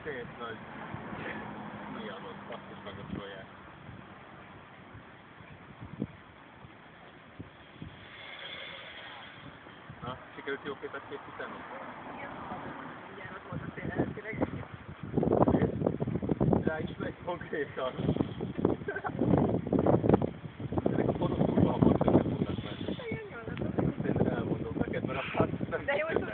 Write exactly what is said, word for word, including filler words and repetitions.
szép nagy miazott basszus meg a tojás. Na, sikerült jó képet készíteni? Igen, ott volt a fél eredetileg. Rá is megy konkrétan. Ezek a fotók kurva hamar többet tudnak menni. Igen, jól látom. Én elmondom neked, mert a hát nem... De jó,